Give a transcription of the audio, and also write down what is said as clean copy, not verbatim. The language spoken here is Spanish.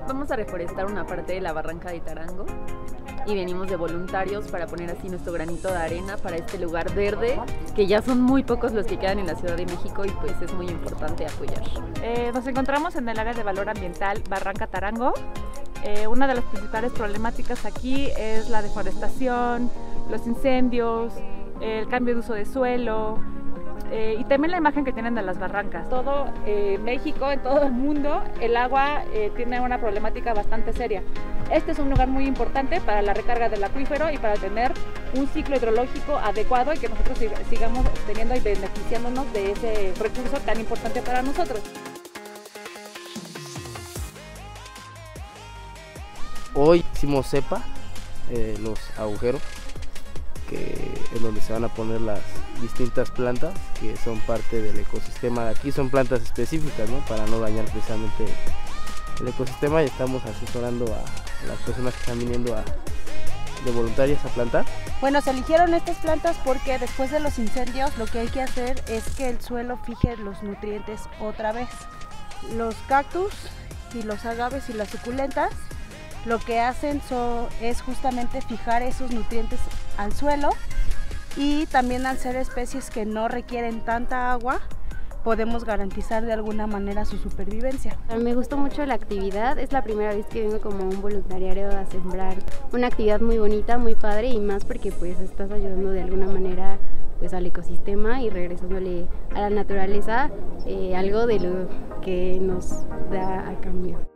Vamos a reforestar una parte de la barranca de Tarango y venimos de voluntarios para poner así nuestro granito de arena para este lugar verde, que ya son muy pocos los que quedan en la Ciudad de México y pues es muy importante apoyar. Nos encontramos en el área de valor ambiental Barranca Tarango. Una de las principales problemáticas aquí es la deforestación, los incendios, el cambio de uso de suelo, y también la imagen que tienen de las barrancas. Todo México, en todo el mundo, el agua tiene una problemática bastante seria. Este es un lugar muy importante para la recarga del acuífero y para tener un ciclo hidrológico adecuado y que nosotros sigamos teniendo y beneficiándonos de ese recurso tan importante para nosotros. Hoy hicimos cepa, los agujeros, que es donde se van a poner las distintas plantas que son parte del ecosistema de aquí. Son plantas específicas, ¿no?, para no dañar precisamente el ecosistema, y estamos asesorando a las personas que están viniendo de voluntarias a plantar. Bueno, se eligieron estas plantas porque después de los incendios lo que hay que hacer es que el suelo fije los nutrientes otra vez. Los cactus y los agaves y las suculentas lo que hacen es justamente fijar esos nutrientes al suelo, y también al ser especies que no requieren tanta agua, podemos garantizar de alguna manera su supervivencia. Me gustó mucho la actividad, es la primera vez que vengo como un voluntariado a sembrar. Una actividad muy bonita, muy padre, y más porque pues estás ayudando de alguna manera pues al ecosistema y regresándole a la naturaleza algo de lo que nos da a cambio.